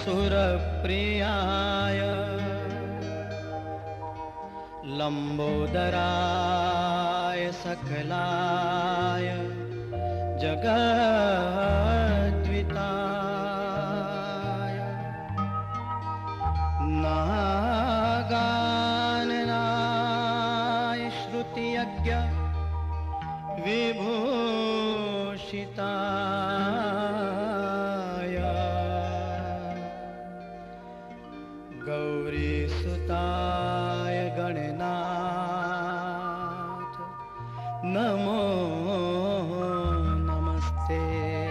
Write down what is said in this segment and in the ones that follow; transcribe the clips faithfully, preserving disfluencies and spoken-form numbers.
सुरप्रियाय लंबोदराय सकलाय जगद्विताय नागाननाय श्रुतियज्ञ विभूषिताय गौरीसुताय गणनाथ नमो नमस्ते।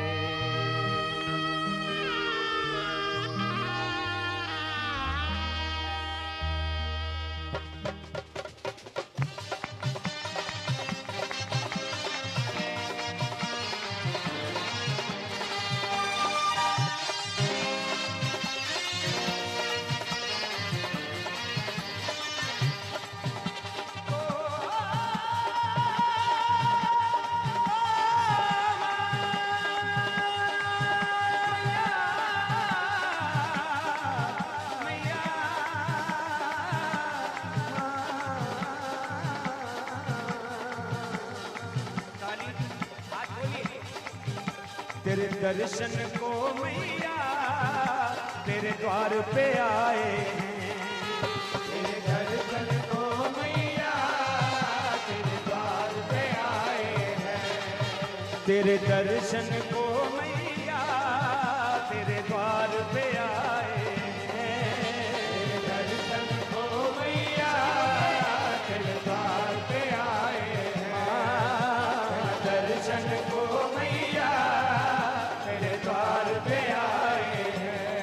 तेरे दर्शन को मैया तेरे द्वार पे आए हैं। तेरे दर्शन को मैया तेरे द्वार पे आए हैं। तेरे दर्शन को मैया तेरे द्वार पे आए हैं। तेरे दर्शन को मैया तेरे द्वार पे आए हैं। दर्शन को मैया तेरे द्वार पे आए हैं।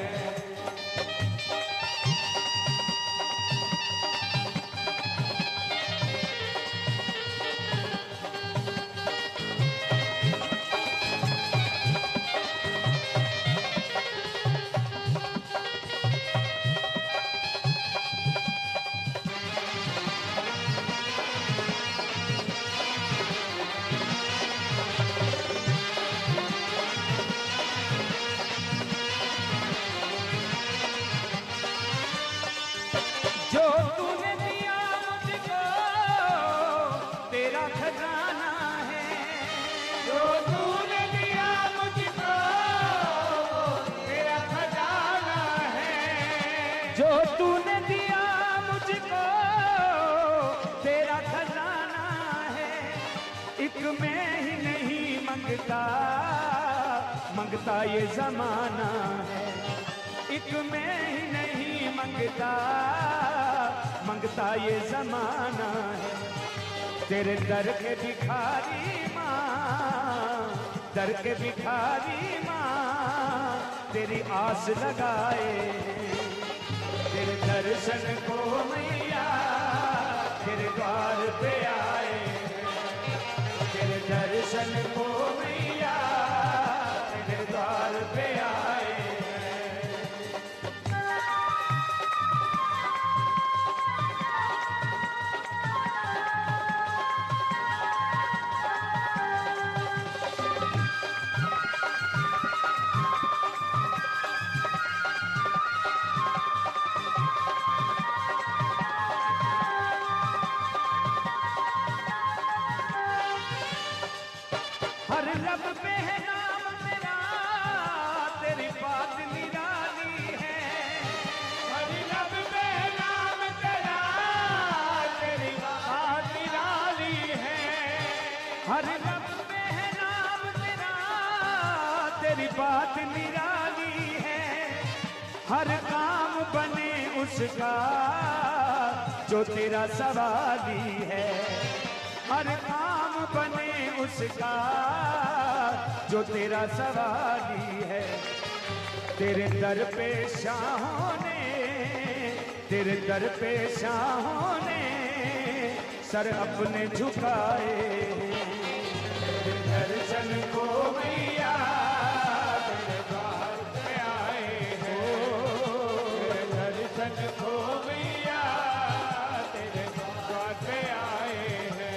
जो तूने दिया मुझको तेरा खजाना है। जो तूने दिया मुझको तेरा खजाना है। जो तूने दिया मुझको तेरा खजाना है। एक मैं ही नहीं मंगता मंगता ये जमाना है। एक मैं ही नहीं मंगता मंगता ये जमाना है। तेरे दर के भिखारी माँ दर के भिखारी माँ तेरी आस लगाए। तेरे दर्शन को मैया तेरे द्वार पे आए। तेरे दर्शन को मैया तेरे द्वार पे आए। हर लब पे है नाम तेरा तेरी बात निराली है। हर लब पे है नाम तेरा तेरी बात निराली है। हर लब पे है नाम तेरा तेरी बात निराली है। हर काम बने उसका जो तेरा सवाली है। हर काम बने उसका जो तेरा सवाली है। तेरे दर पे शाहों ने तेरे दर पे शाहों ने सर अपने झुकाए। तेरे दर्शन को मैया तेरे द्वार पे आए हैं। तेरे दर्शन को मैया तेरे द्वार पे आए हैं।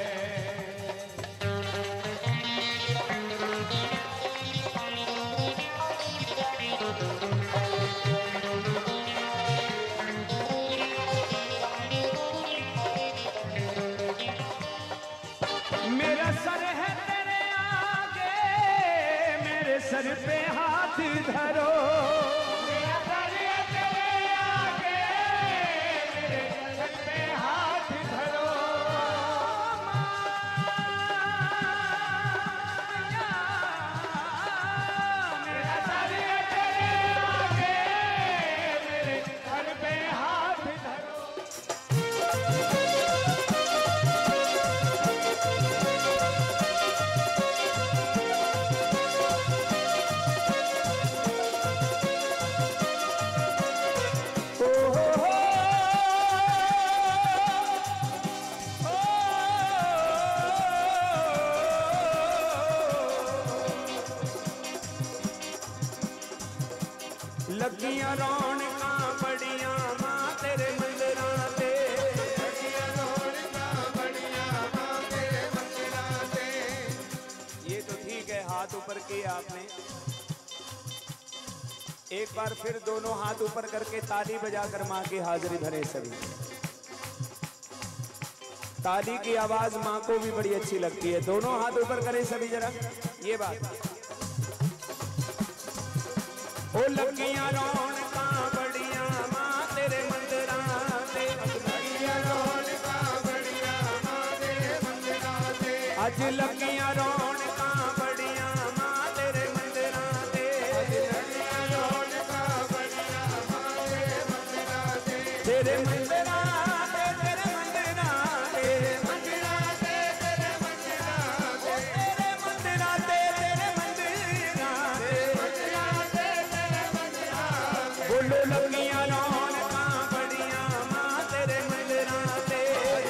पे हाथ धरो मेरा दर तेरे आगे मेरे चरण पे हाथ धरो मेरा दर तेरे आगे मेरे चरण पे हाथ धरो। लगियां रौनकां बड़ियां मां तेरे मंदिरां ते लगियां रौनकां बड़ियां मां तेरे मंदिरां ते। ये तो ठीक है, हाथ ऊपर किए आपने। एक बार फिर दोनों हाथ ऊपर करके ताली बजाकर मां की हाजिरी भरे सभी। ताली की आवाज मां को भी बड़ी अच्छी लगती है। दोनों हाथ ऊपर करें सभी जरा, ये बात। ओ लगियां रौनकां बड़ियां मां तेरे मंदिरां ते लगियां रौनकां बड़ियां मां तेरे मंदिरां ते अज लगियां रौनकां बड़ियां मां तेरे मंदिरां ते अज लगियां रौनकां बड़ियां मां तेरे मंदिरां ते तेरे मंदिरां ते तेरे मंदिरां तेरे मंदिरां ते तेरे मंदिरां ते तेरे मंदिरां ते तेरे मंदिरां ते बोलो लगियां रौनकां बड़ियां मां तेरे मंदिरां ते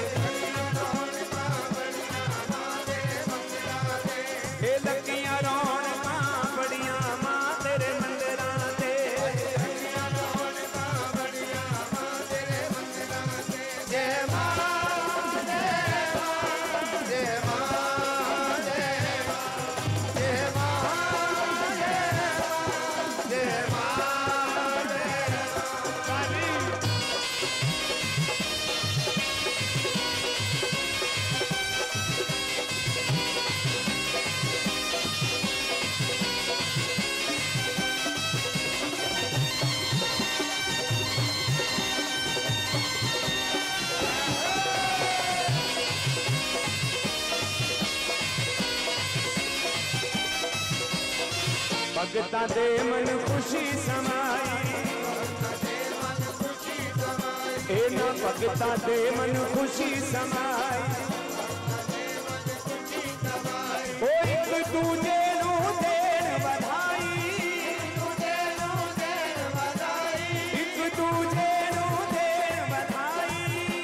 हे लगियां रौनकां बड़ियां मां तेरे मंदिरां ते जय मां जय मां जय मां जय मां जय मां जय मां भगतां दे मन खुशी समाई ए ना भगतां दे मन खुशी समाई ओ एक दूजे नू देन बधाई एक दूजे नू देन बधाई एक दूजे नू देन बधाई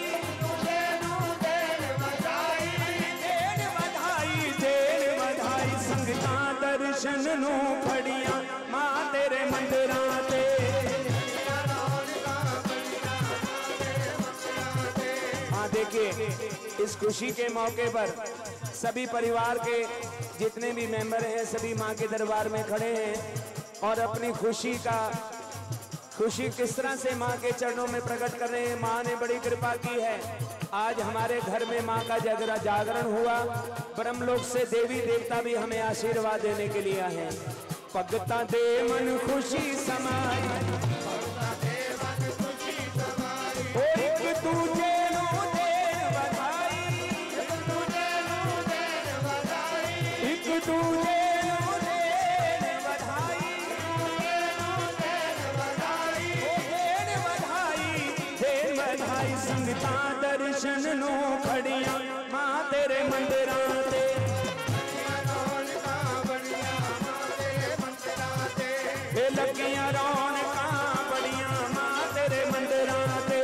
देन बधाई देन बधाई संगतां दर्शन नू खड़ियां मां तेरे मंदिरां ते हाँ देखिए, इस खुशी के मौके पर सभी परिवार के जितने भी मेंबर हैं सभी मां के दरबार में खड़े हैं और अपनी खुशी का खुशी किस तरह से मां के चरणों में प्रकट कर रहे हैं। मां ने बड़ी कृपा की है। आज हमारे घर में मां का जागरण जागरण हुआ। ब्रह्मलोक से देवी देवता भी हमें आशीर्वाद देने के लिए आए हैं। भगतां दे मन खुशी समाई ओ एक दूजे नू देन बधाई एक दूजे नू देन बधाई एक दूजे नू देन बधाई देन बधाई देन बधाई संगतां दर्शन नू खड़ियां मां तेरे मंदिरां ते हे लगियां रौनकां बड़ियां मां तेरे मंदिरां ते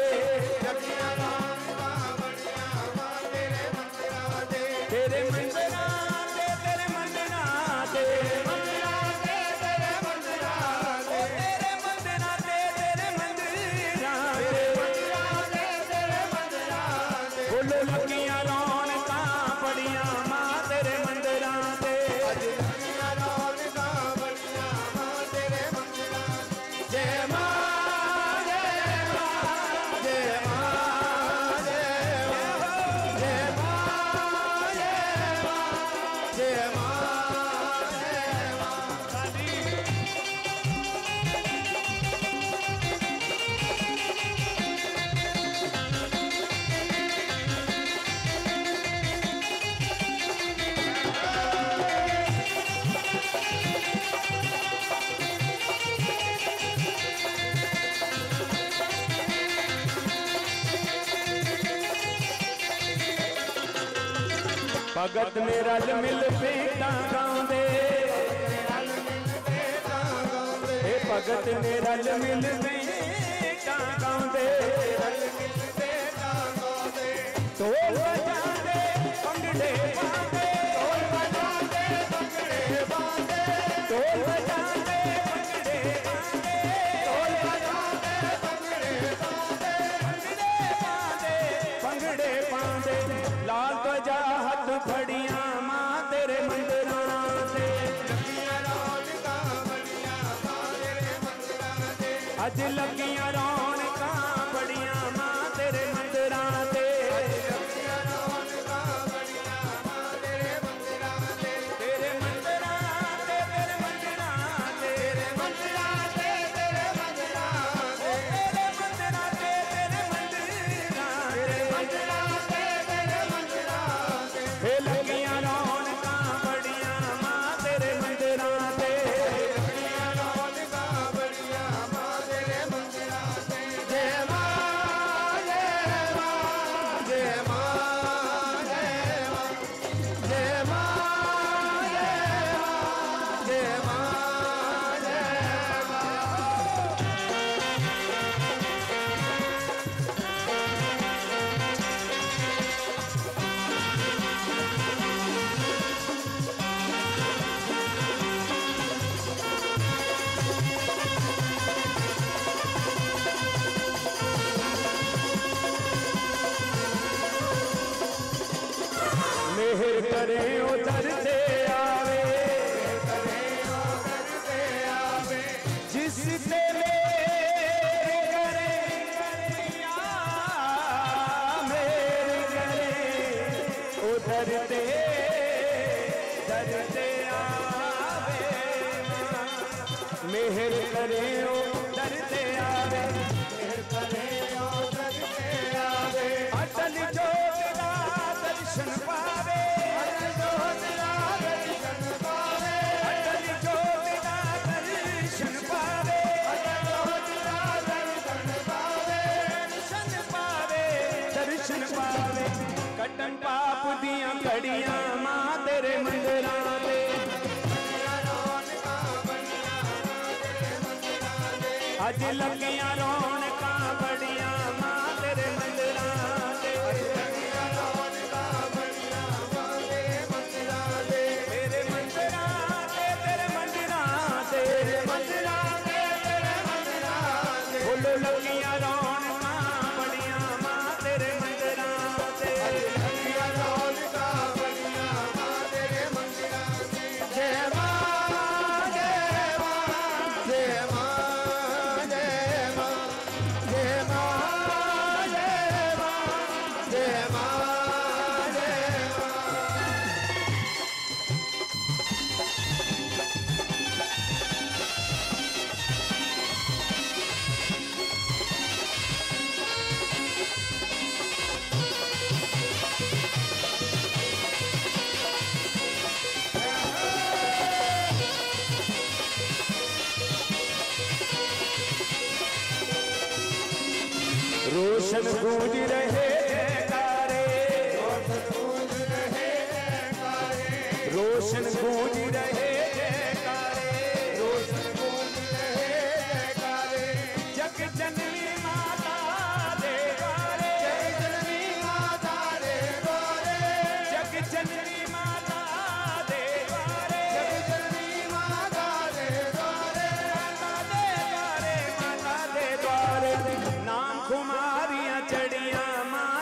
तेरे मंदिरां ते तेरे मंदिरां ते तेरे मंदिरां ते तेरे मंदिरां ते तेरे मंदिरां ते तेरे मंदिरां ते बोलो लगियां रौनकां बड़ियां मां तेरे मंदिरां ते भगत ने रल मिल भेंटा गाउंदे हे भगत ने रल मिल भेंटा गाउंदे ढोल बजांदे भंगड़े पांदे ढोल बजांदे भंगड़े पांदे ढोल बजांदे भंगड़े पांदे ढोल बजांदे भंगड़े पांदे भंगड़े पांदे भंगड़े पांदे लाल ध्वजा हथ फड़ियां मां तेरे मंदिरां ते अज लगियां रौनकां बड़ियां मां तेरे मंदिरां ते मेहर करे उधर से आवे जिस ते मेहर करे मेहर करे उधर ते दर से आवे मेहर करे उधर से आवे मेहर करे उधर से आवे अटल ज्योति का दर्शन पावे अटल ज्योति का दर्शन पावे अटल ज्योति का दर्शन पावे अटल ज्योति का दर्शन पावे दर्शन पावे दर्शन पावे कटन पाप दियां घड़ियां मां तेरे मंदिरां ते अज लगियां रौनकां बड़ियां मां तेरे मंदिरां ते तेरे मंदिरां ते तेरे मंदिरां ते तेरे मंदिरां ते तेरे मंदिरां ते बोलो लगियां रौनकां बड़ियां मां तेरे मंदिरां ते लगियां रौनकां बड़ियां मां तेरे मंदिरां ते जय मां जय मां जय मां जय मां जय मां जय मां जय मां जय मां रोशन गूंज रहे जयकारे रोशन गूंज रहे जयकारे रोशन गूंज रहे जयकारे जग जननी माता दे द्वारे जग जननी माता दे द्वारे जग जननी माता दे द्वारे जग जननी माता दे द्वारे माता दे द्वारे माता दे द्वारे नाम कुमारियां चढ़ियां मां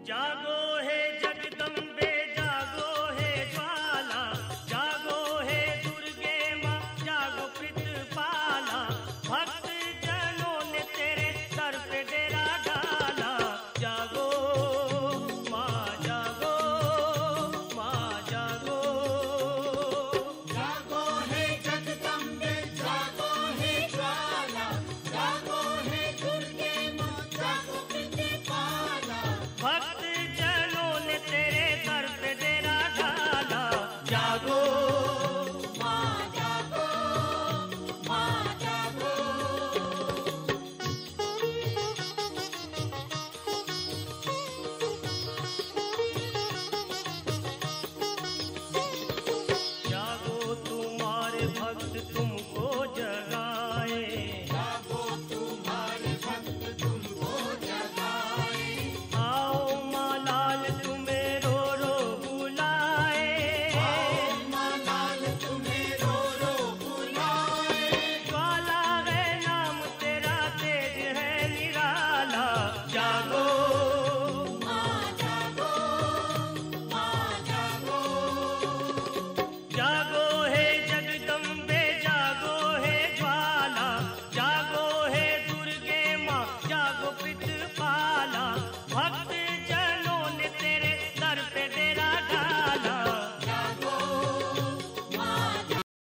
जागो हे जगदम्बे जागो हे ज्वाला, जागो हे दुर्गे माँ जागो पितृपाला, भक्त जनों ने तेरे सर पे डेरा डाला। जागो माँ जागो, माँ जागो। जागो हे जगदम्बे जागो हे ज्वाला, जागो हे दुर्गे माँ जागो पितृपाला, भक्त जनों ने तेरे सर पे डेरा डाला। जागो माँ जागो, माँ जागो। जागो तुम्हारे भक्त तुम